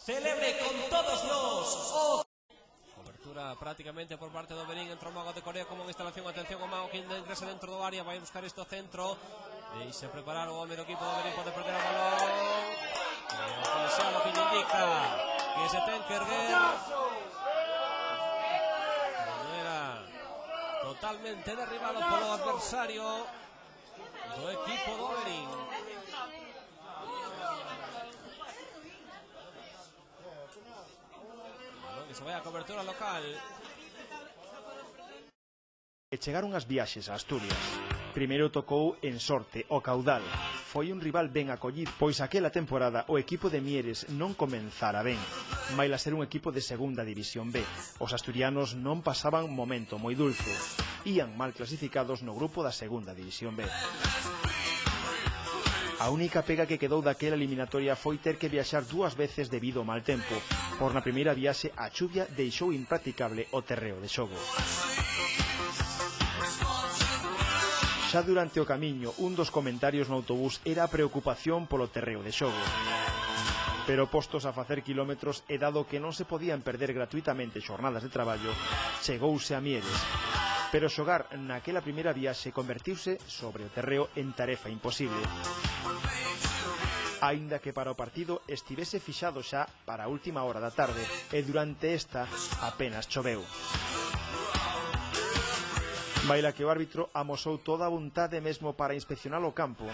celebre con todos los... Cobertura prácticamente por parte do Benín, entró o Mago de Corea como instalación. Atención ao Mago que ingresa dentro do área, vai buscar isto centro e se preparar o home do equipo do Benín, pode perder o balón o Paisano que indica que se ten que erguer de maneira totalmente derribado polo adversario do equipo do Benín. Que se vai a cobertura local. E chegaron as viaxes a Asturias. Primeiro tocou en sorte o Caudal. Foi un rival ben acollido, pois aquela temporada o equipo de Mieres non comenzara ben. Maila ser un equipo de segunda división B. Os asturianos non pasaban momento moi dulce. Ían mal clasificados no grupo da segunda división B. A única pega que quedou daquela eliminatoria foi ter que viaxar dúas veces debido ao mal tempo. Por na primeira viaxe a chuvia deixou impracticable o terreo de xogo. Xa durante o camiño, un dos comentarios no autobús era a preocupación polo terreo de xogo. Pero postos a facer kilómetros e dado que non se podían perder gratuitamente xornadas de traballo, chegouse a Mieres. Pero xogar naquela primeira viaxe convertiuse sobre o terreo en tarefa imposible. Aínda que para o partido estivese fixado xa para a última hora da tarde e durante esta apenas choveu. Maila que o árbitro amosou toda a vontade mesmo para inspeccionar o campo.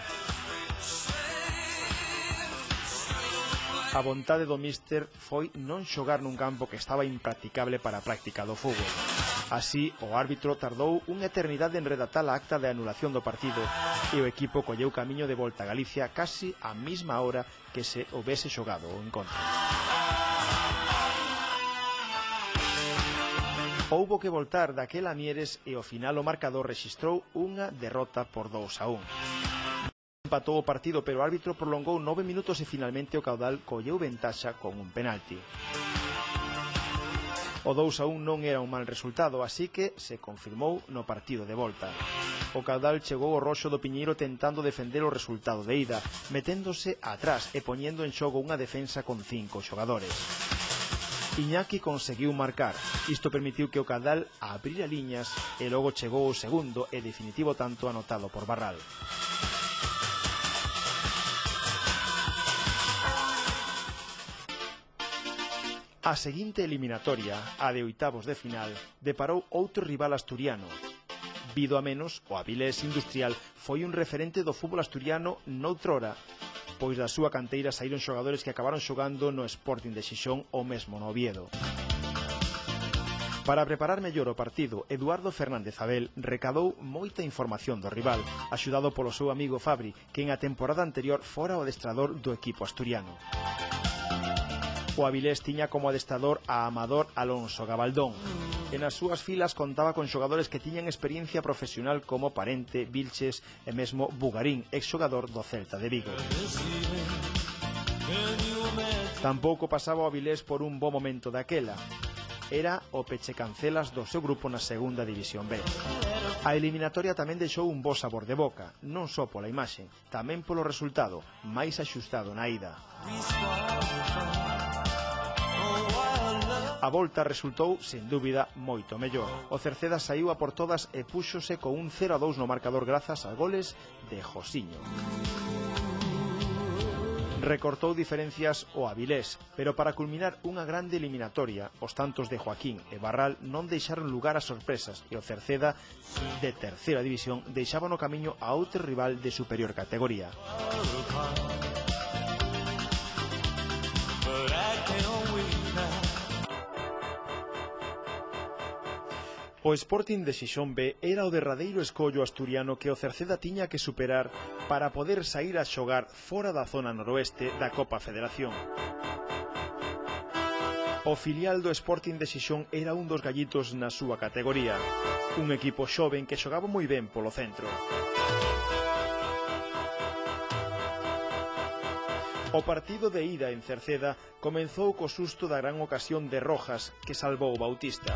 A vontade do míster foi non xogar nun campo que estaba impracticable para a práctica do fútbol. Así, o árbitro tardou unha eternidade en redactar a acta de anulación do partido e o equipo colleu camiño de volta a Galicia casi á mesma hora que se houvese xogado o encontro. Houbo que voltar daquela a Mieres e ao final o marcador rexistrou unha derrota por 2-1. Empatou o partido, pero o árbitro prolongou 9 minutos e finalmente o Caudal colleu ventaxa con un penalti. O 2-1 non era un mal resultado, así que se confirmou no partido de volta. O Caudal chegou ao roxo do Piñeiro tentando defender o resultado de ida, meténdose atrás e poñendo en xogo unha defensa con 5 xogadores. Iñaki conseguiu marcar. Isto permitiu que o Caudal abrira liñas e logo chegou o segundo e definitivo tanto anotado por Barral. A seguinte eliminatoria, a de oitavos de final, deparou outro rival asturiano. Vido a menos, o Avilés Industrial foi un referente do fútbol asturiano noutrora, pois da súa canteira saíron xogadores que acabaron xogando no Sporting de Xixón ou mesmo no Oviedo. Para preparar mellor o partido, Eduardo Fernández Abel recadou moita información do rival, axudado polo seu amigo Fabri, que en a temporada anterior fora o adestrador do equipo asturiano. O Avilés tiña como adestrador a Amador Alonso Gabaldón. E nas súas filas contaba con xogadores que tiñan experiencia profesional como Parente, Vilches e mesmo Bugarín, exxogador do Celta de Vigo. Tampouco pasaba o Avilés por un bo momento daquela. Era o pechecancelas do seu grupo na segunda división B. A eliminatoria tamén deixou un bo sabor de boca, non só pola imaxe, tamén polo resultado, máis axustado na ida. A volta resultou, sen dúbida, moito mellor. O Cerceda saíu a por todas e púxose con un 0-2 no marcador grazas a goles de Josiño. Recortou diferencias o Avilés, pero para culminar unha grande eliminatoria, os tantos de Joaquín e Barral non deixaron lugar a sorpresas e o Cerceda, de terceira división, deixaba no camiño a outro rival de superior categoría. O Sporting de Xixón B era o derradeiro escollo asturiano que o Cerceda tiña que superar para poder saír a xogar fora da zona noroeste da Copa Federación. O filial do Sporting de Xixón era un dos gallitos na súa categoría, un equipo xoven que xogaba moi ben polo centro. O partido de ida en Cerceda comezou co susto da gran ocasión de Rojas que salvou o Bautista.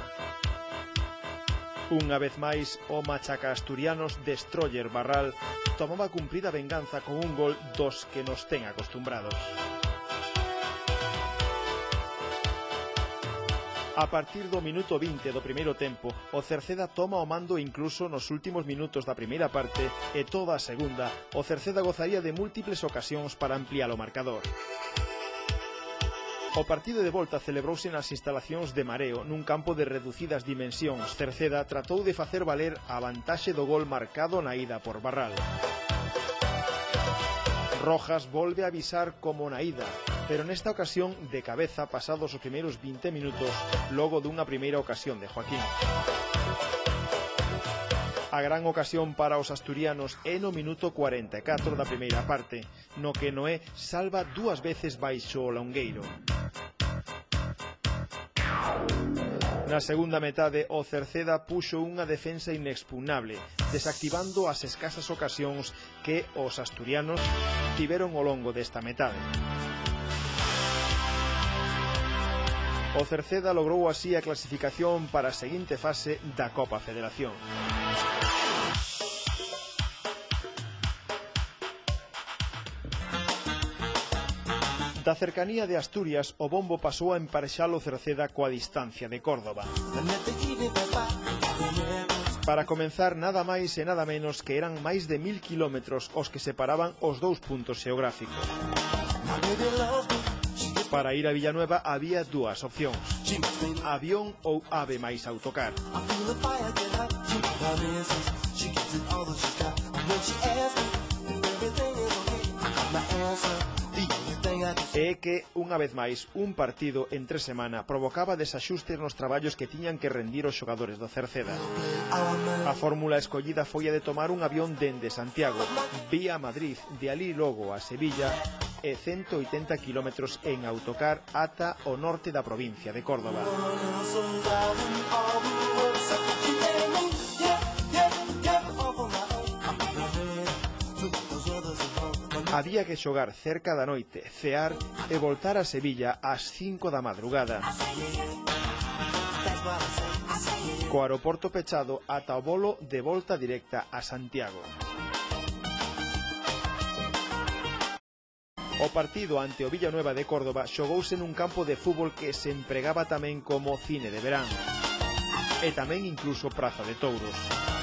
Unha vez máis, o machaca asturianos Destroyer Barral tomaba cumprida venganza con un gol dos que nos ten acostumbrados. A partir do minuto 20 do primeiro tempo, o Cerceda toma o mando incluso nos últimos minutos da primeira parte e toda a segunda, o Cerceda gozaría de múltiples ocasións para ampliar o marcador. O partido de volta celebrouse nas instalacións de Mareo, nun campo de reducidas dimensións. Cerceda tratou de facer valer a vantaxe do gol marcado na ida por Barral. Rojas volve a avisar como na ida, pero nesta ocasión de cabeza pasados os primeiros 20 minutos, logo dunha primeira ocasión de Joaquín. A gran ocasión para os asturianos é no minuto 44 da primeira parte, no que Noé salva dúas veces baixo o longueiro. Na segunda metade, o Cerceda puxo unha defensa inexpugnable, desactivando as escasas ocasións que os asturianos tiveron ao longo desta metade. O Cerceda logrou así a clasificación para a seguinte fase da Copa Federación. Da cercanía de Asturias, o bombo pasou a emparexar o Cerceda coa distancia de Córdoba. Para comenzar, nada máis e nada menos que eran máis de 1000 kilómetros os que separaban os dous puntos xeográficos. Para ir a Villanueva había dúas opcións: avión ou ave máis autocar. É que, unha vez máis, un partido entre semana provocaba desaxustes nos traballos que tiñan que rendir os xogadores do Cerceda. A fórmula escollida foi a de tomar un avión dende Santiago, vía Madrid, de alí logo a Sevilla, e 180 kilómetros en autocar ata o norte da provincia de Córdoba. Había que xogar cerca da noite, cear e voltar a Sevilla ás 5 da madrugada. Co aeroporto pechado ata o volo de volta directa a Santiago. O partido ante o Villanueva de Córdoba xogouse nun campo de fútbol que se empregaba tamén como cine de verán, e tamén incluso praza de touros.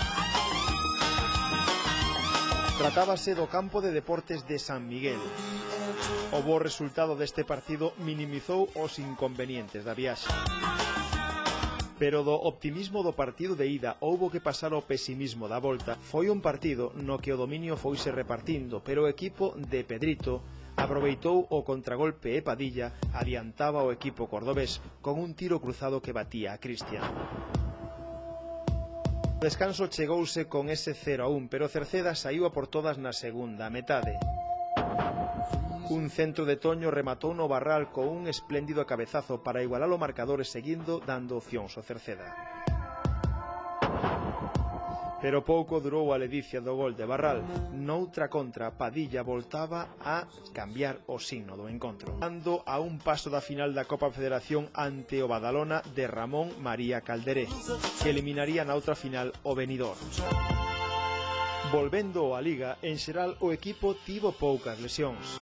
Tratábase do campo de deportes de San Miguel. O bo resultado deste partido minimizou os inconvenientes da viaxe. Pero do optimismo do partido de ida houbo que pasar ao pesimismo da volta. Foi un partido no que o dominio foise repartindo, pero o equipo de Pedrito aproveitou o contragolpe e Padilla adiantaba o equipo cordobés con un tiro cruzado que batía a Cristian. O descanso chegouse con ese 0-1, pero Cerceda saíu a por todas na segunda metade. Un centro de Toño rematou no Barral con un espléndido cabezazo para igualar o marcador e seguindo dando opcións ao Cerceda. Pero pouco durou a ledicia do gol de Barral. Noutra contra, Padilla voltaba a cambiar o signo do encontro, dando a un paso da final da Copa Federación ante o Badalona de Ramón María Calderé, que eliminaría na outra final o Benidorm. Volvendo á Liga, en xeral o equipo tivo poucas lesións.